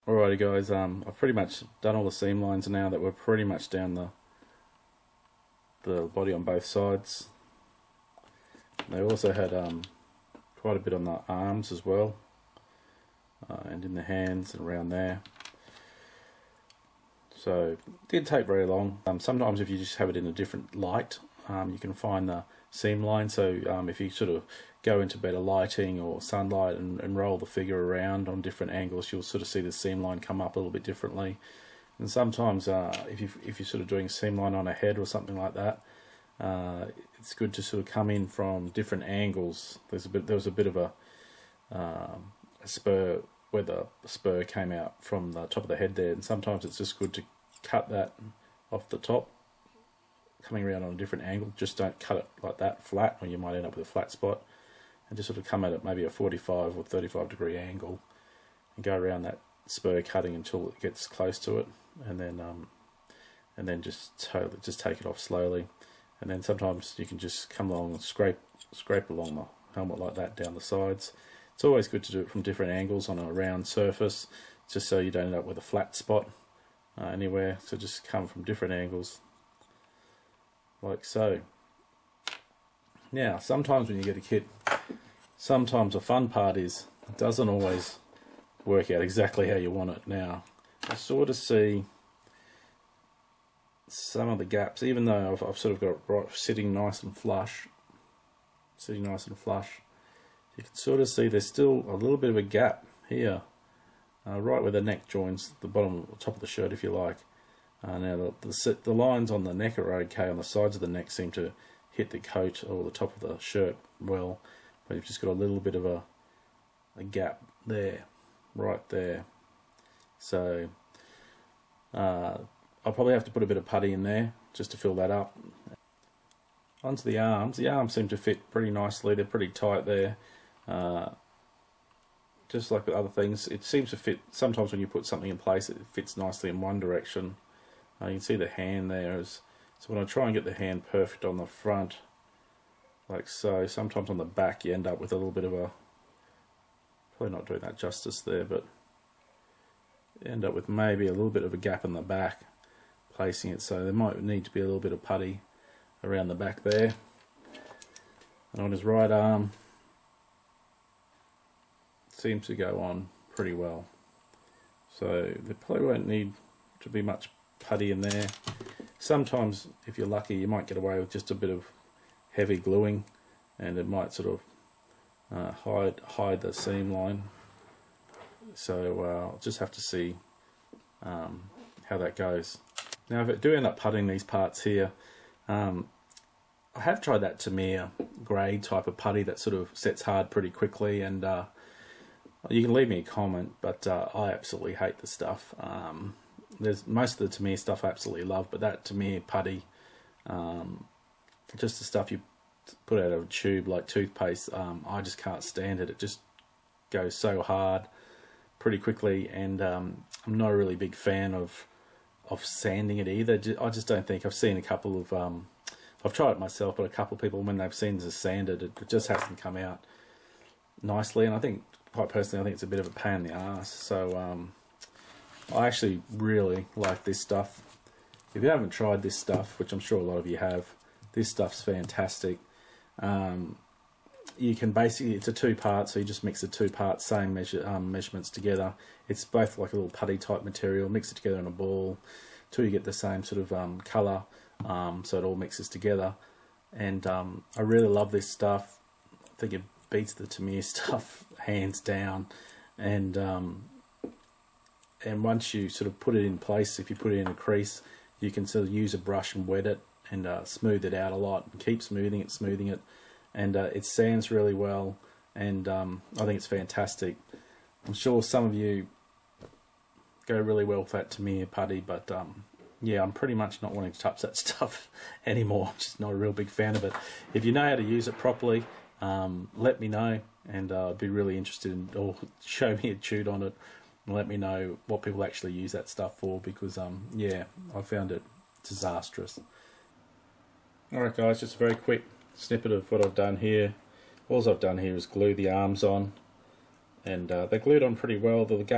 Alrighty guys, I've pretty much done all the seam lines now that we're pretty much down the body on both sides. They also had quite a bit on the arms as well, and in the hands and around there. So it didn't take very long. Sometimes if you just have it in a different light, you can find the seam line. So if you sort of go into better lighting or sunlight and roll the figure around on different angles, you'll sort of see the seam line come up a little bit differently. And sometimes if you're sort of doing a seam line on a head or something like that, it's good to sort of come in from different angles. There was a bit of a spur where the spur came out from the top of the head there, and sometimes it's just good to cut that off the top, coming around on a different angle. Just don't cut it like that flat, or you might end up with a flat spot, and just sort of come at it maybe a 45 or 35 degree angle and go around that spur cutting until it gets close to it, and then just take it off slowly. And then sometimes you can just come along and scrape along the helmet like that down the sides. It's always good to do it from different angles on a round surface, just so you don't end up with a flat spot anywhere. So just come from different angles like so. Now sometimes when you get a kit, sometimes the fun part is it doesn't always work out exactly how you want it. Now I sort of see some of the gaps, even though I've sort of got it right, sitting nice and flush, you can sort of see there's still a little bit of a gap here, right where the neck joins the bottom, top of the shirt, if you like. Now the lines on the neck are okay. On the sides of the neck seem to hit the coat or the top of the shirt well, but you've just got a little bit of a gap there, right there. So I'll probably have to put a bit of putty in there just to fill that up. Onto the arms. The arms seem to fit pretty nicely. They're pretty tight there. Just like with other things, it seems to fit. Sometimes when you put something in place, it fits nicely in one direction. You can see the hand there. So when I try and get the hand perfect on the front, like so, sometimes on the back you end up with a little bit of a, probably not doing that justice there, but you end up with maybe a little bit of a gap in the back placing it. So there might need to be a little bit of putty around the back there. And on his right arm, seems to go on pretty well. So there probably won't need to be much putty in there. Sometimes if you're lucky you might get away with just a bit of heavy gluing, and it might sort of hide the seam line. So I'll just have to see how that goes. Now if I do end up putting these parts here, I have tried that Tamir grey type of putty that sort of sets hard pretty quickly, and you can leave me a comment, but I absolutely hate the stuff. There's most of the Tamir stuff I absolutely love, but that Tamir putty, just the stuff you put out of a tube like toothpaste, I just can't stand it. It just goes so hard pretty quickly, and I'm not a really big fan of sanding it either. I just don't think. I've seen a couple of I've tried it myself, but a couple of people, when they've seen this sanded, it just hasn't come out nicely, and I think, quite personally, I think it's a bit of a pain in the ass. So I actually really like this stuff. If you haven't tried this stuff, which I'm sure a lot of you have, this stuff's fantastic. You can basically, it's a two-part, so you just mix the two parts, same measurements together. It's both like a little putty type material, mix it together in a ball till you get the same sort of colour, so it all mixes together. And I really love this stuff. I think it beats the Tamir stuff hands down. And once you sort of put it in place, if you put it in a crease, you can sort of use a brush and wet it and smooth it out a lot, and keep smoothing it, and it sands really well, and I think it's fantastic. I'm sure some of you go really well with that Tamir putty, but yeah, I'm pretty much not wanting to touch that stuff anymore. I'm just not a real big fan of it. If you know how to use it properly, let me know, and I'd be really interested in, or show me a tune on it and let me know what people actually use that stuff for, because yeah, I found it disastrous. Alright guys, just a very quick snippet of what I've done here. All I've done here is glue the arms on, and they're glued on pretty well. The gaps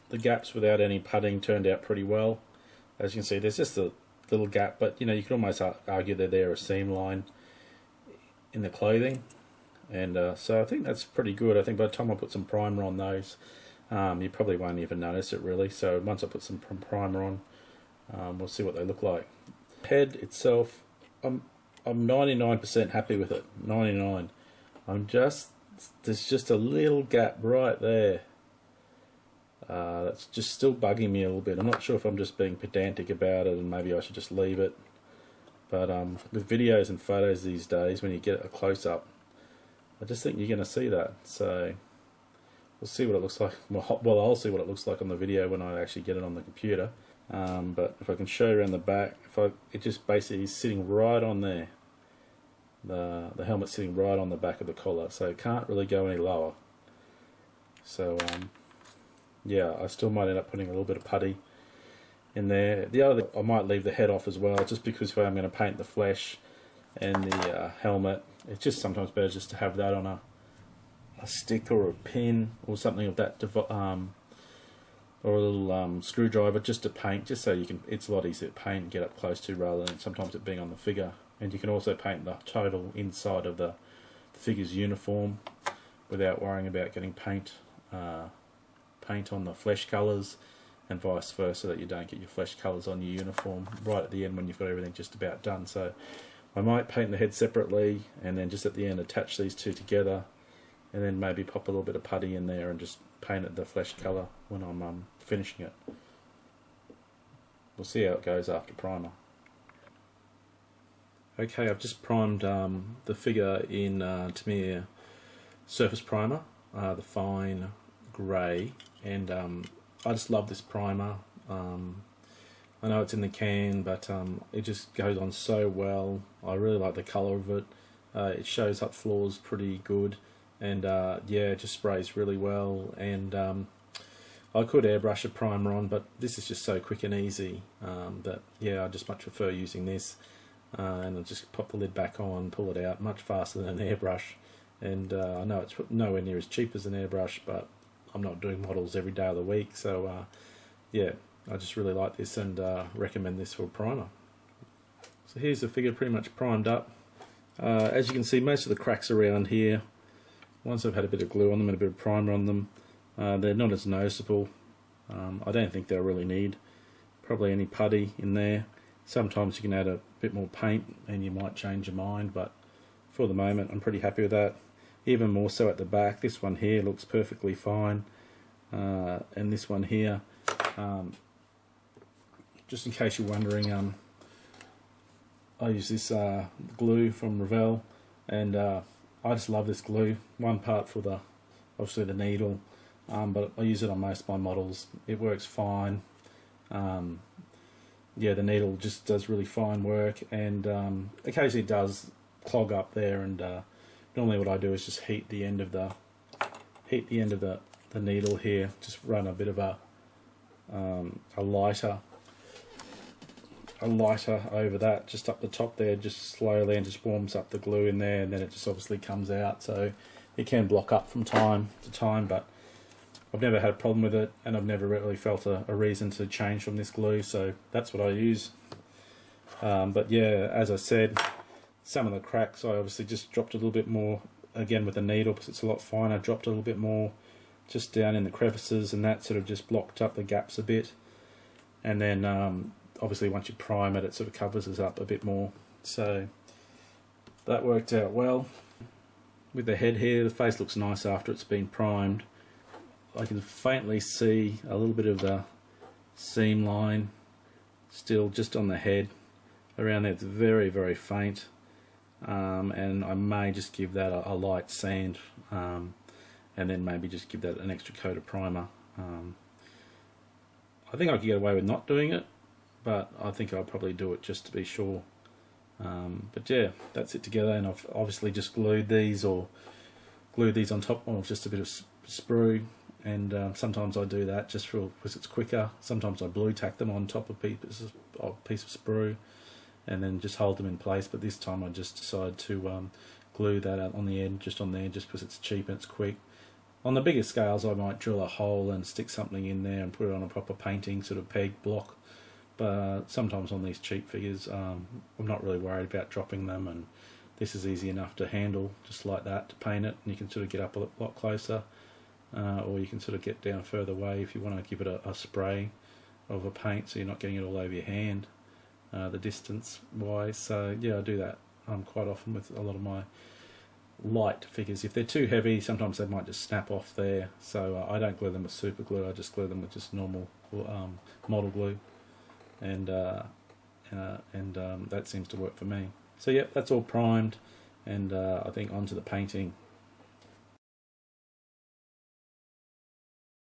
the gaps without any putting turned out pretty well. As you can see, there's just a little gap, but you can almost argue that they're a seam line in the clothing, and so I think that's pretty good. I think by the time I put some primer on those, you probably won't even notice it really. So once I put some primer on, we'll see what they look like. Head itself, I'm 99% happy with it. 99. There's just a little gap right there. That's just still bugging me a little bit. I'm not sure if I'm just being pedantic about it and maybe I should just leave it. But with videos and photos these days, when you get a close-up, I just think you're going to see that. So we'll see what it looks like. Well, I'll see what it looks like on the video when I actually get it on the computer. But if I can show you around the back, it just basically is sitting right on there. The helmet's sitting right on the back of the collar, so it can't really go any lower. So yeah, I still might end up putting a little bit of putty in there. The other thing, I might leave the head off as well, just because if I'm going to paint the flesh and the helmet, it's just sometimes better just to have that on a stick or a pin or something of that, or a little screwdriver just to paint, just so you can. It's a lot easier to paint and get up close to rather than sometimes it being on the figure. And you can also paint the total inside of the figure's uniform without worrying about getting paint on the flesh colours, and vice versa, so that you don't get your flesh colours on your uniform right at the end when you've got everything just about done. So I might paint the head separately and then just at the end attach these two together, and then maybe pop a little bit of putty in there and just paint it the flesh colour when I'm finishing it. We'll see how it goes after primer. Okay, I've just primed the figure in Tamiya surface primer, the fine grey, and I just love this primer. I know it's in the can, but it just goes on so well. I really like the colour of it. It shows up flaws pretty good, and yeah, it just sprays really well. And I could airbrush a primer on, but this is just so quick and easy that yeah, I just much prefer using this. And I'll just pop the lid back on, pull it out much faster than an airbrush. And I know it's nowhere near as cheap as an airbrush, but I'm not doing models every day of the week, so yeah, I just really like this and recommend this for a primer. So here's the figure pretty much primed up. As you can see, most of the cracks around here, once I've had a bit of glue on them and a bit of primer on them, they're not as noticeable. I don't think they'll really need probably any putty in there. Sometimes you can add a bit more paint and you might change your mind, but for the moment I'm pretty happy with that. Even more so at the back. This one here looks perfectly fine, and this one here, just in case you're wondering, I use this glue from Revell, and I just love this glue. One part for obviously the needle, but I use it on most of my models. It works fine. Yeah, the needle just does really fine work, and occasionally it does clog up there, and normally what I do is just heat the end of the needle here. Just run a bit of a lighter over that, just up the top there, just slowly, and just warms up the glue in there, and then it just obviously comes out. So it can block up from time to time, but I've never had a problem with it, and I've never really felt a reason to change from this glue, so that's what I use. But yeah, as I said, some of the cracks I obviously just dropped a little bit more, again with the needle because it's a lot finer, dropped a little bit more just down in the crevices, and that sort of just blocked up the gaps a bit. And then obviously once you prime it, it sort of covers us up a bit more. So that worked out well. With the head here, the face looks nice after it's been primed. I can faintly see a little bit of the seam line still just on the head. Around there it's very, very faint. And I may just give that a light sand, and then maybe just give that an extra coat of primer. I think I could get away with not doing it, but I think I'll probably do it just to be sure. But yeah, that's it together, and I've obviously just glued these or glued these on top of just a bit of sprue. And sometimes I do that just because it's quicker. Sometimes I blue tack them on top of a piece of sprue and then just hold them in place. But this time I just decided to glue that out on the end, just on there, just because it's cheap and it's quick. On the bigger scales, I might drill a hole and stick something in there and put it on a proper painting sort of peg block. But sometimes on these cheap figures, I'm not really worried about dropping them, and this is easy enough to handle, just like that, to paint it, and you can sort of get up a lot closer, or you can sort of get down further away if you want to give it a spray of a paint so you're not getting it all over your hand, the distance wise. So yeah, I do that quite often with a lot of my light figures. If they're too heavy, sometimes they might just snap off there, so I don't glue them with super glue, I just glue them with just normal model glue, and that seems to work for me. So yeah, that's all primed, and I think onto the painting.